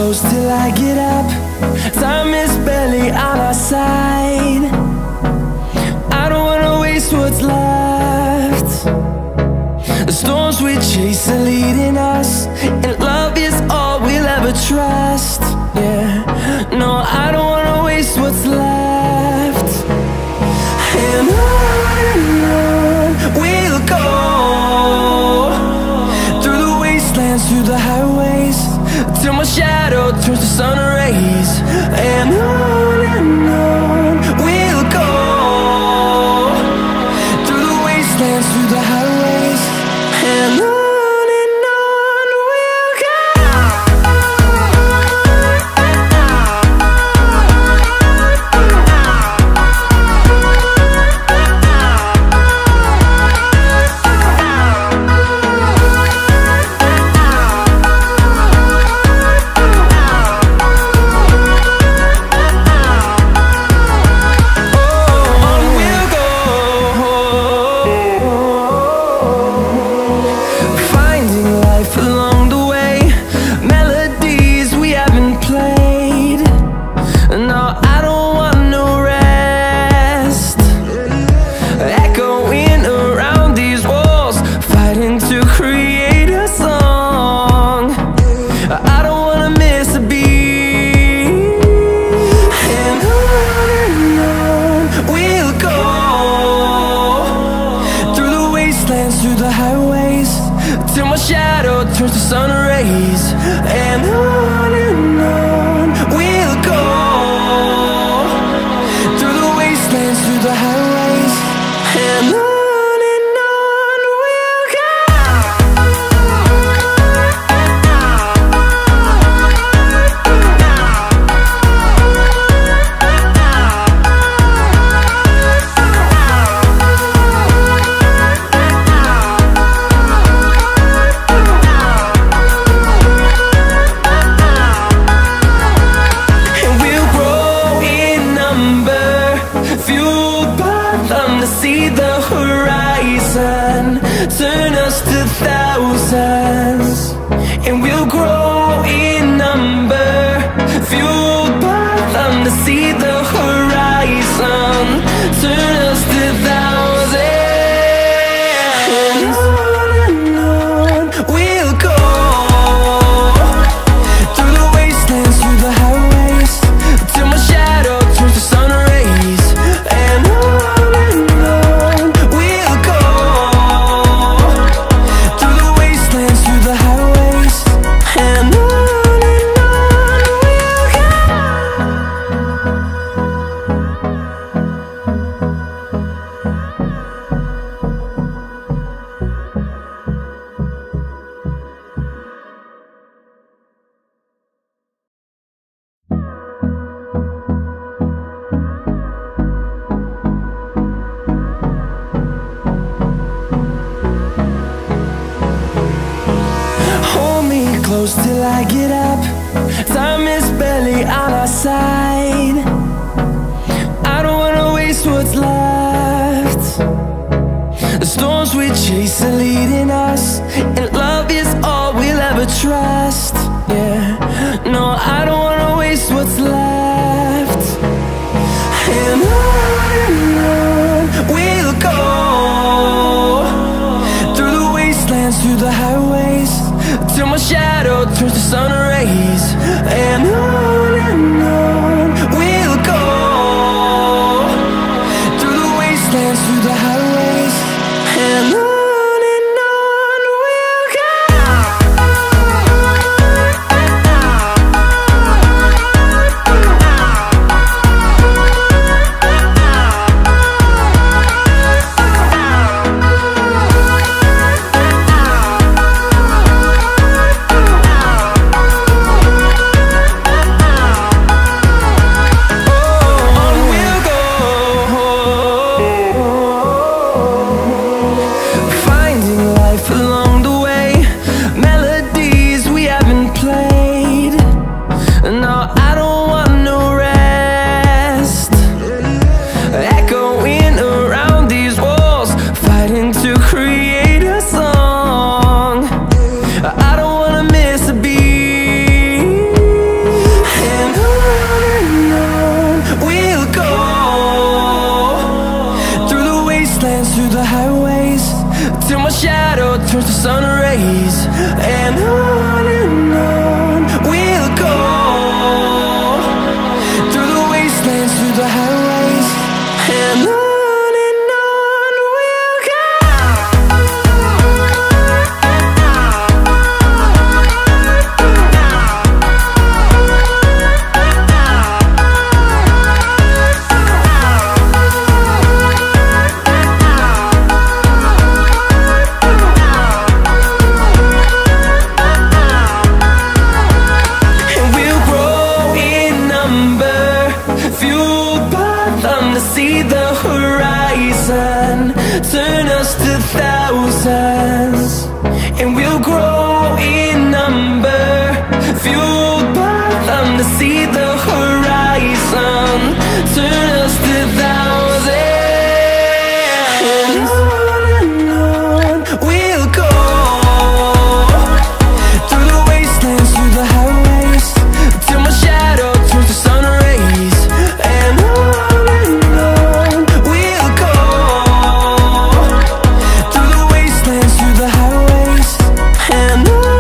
close till I get up. Time is barely on our side. I don't wanna waste what's left. The storms we chase are leading us, and love is all we'll ever trust. Yeah, no, I don't wanna waste what's left. And on we'll go, through the wastelands, through the highways, till my shadow turns to sun rays. And on we'll go, through the wastelands, through the highways, and on we'll go. Through the highways, till my shadow turns to sun rays. And on we'll go, through the wastelands, through the highways, and on we'll go. See the horizon turn us to thousands, and we'll grow in number, fueled by them. To see the horizon turn us to thousands, and on we'll go, through the wastelands, through the highways, till my shadow turns to sun rays. And close till I get up. Time is barely on our side. I don't wanna waste what's left. The storms we chase are leading us, and love is all we'll ever trust. Yeah, no, I don't wanna waste what's left. And on we'll go, through the wastelands, through the highways, till my shadow turns to sun rays. And on we'll go, through the wastelands, through the highways, and on we'll go. fathom to see the horizon. Turn us to thousands, and we'll grow in number. Fueled by them to see the horizon. Turn us to thousands, and on we'll go. Through the wastelands, through the highways, till my shadow turns to sun rays. And on we'll go. Through the wastelands, through the highways, and on.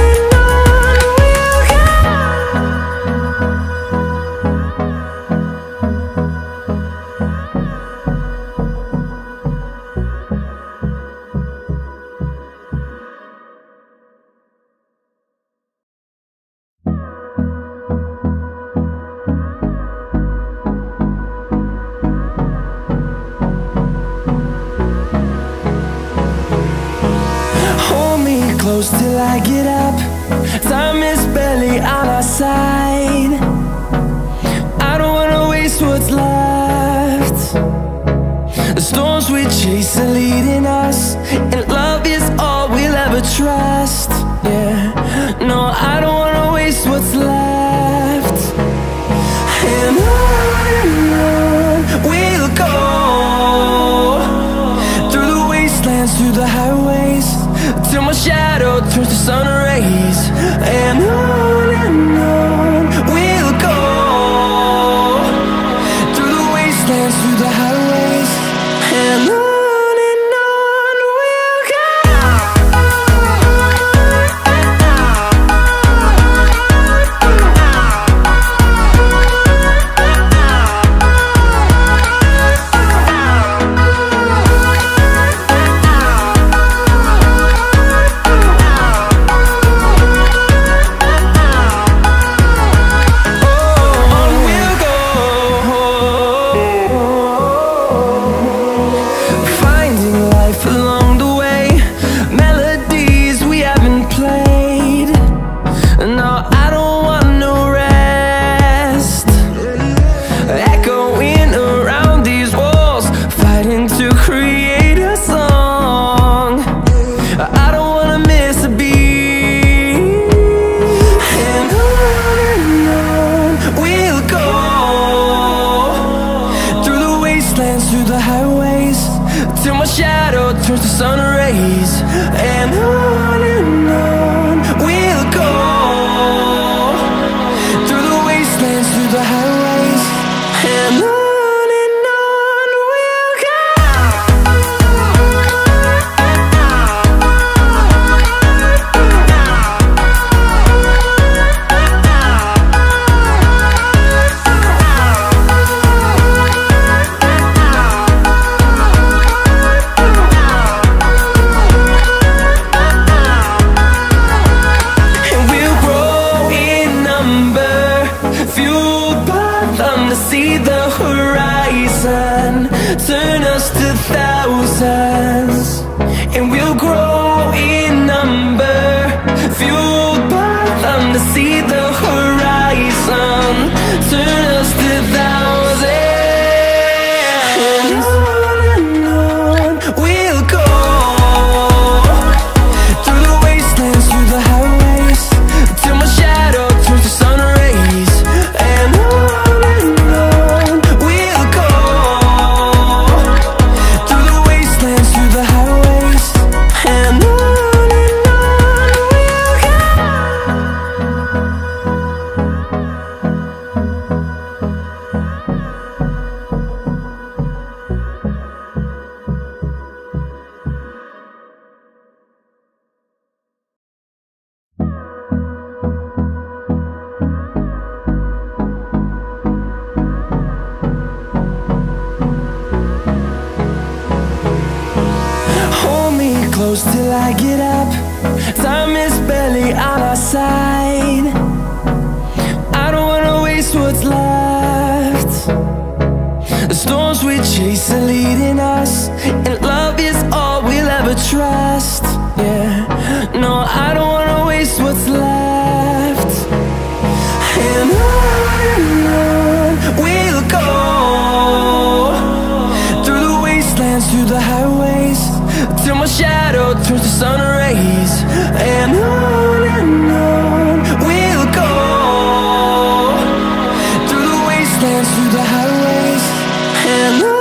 Close till I get up. Time is barely on our side. I don't wanna waste what's left. The storms we chase are leading us, and love is all we'll ever trust. Yeah, no, I don't wanna waste what's left. And on we'll go. Through the wastelands, through the highways, till my shadow turns to sun rays. And on we'll go. Through the wastelands, through the highways, and on we'll go. Through the highways, till my shadow turns to sun rays. And on we'll go. Through the wastelands, through the highways, and on. See the horizon, turn us to thousands, and we'll grow in number. Fueled by them to see the horizon, turn us to thousands, and on we'll go. Through the wastelands, through the highways, till my shadow turns to sun rays. And close till I get up. Time is barely on our side. I don't wanna waste what's left. The storms we chase are leading us, and love is all we'll ever trust. Yeah, no, I don't wanna waste what's left. And on we'll go. sun rays, and on we'll go, through the wastelands, through the highways, and on.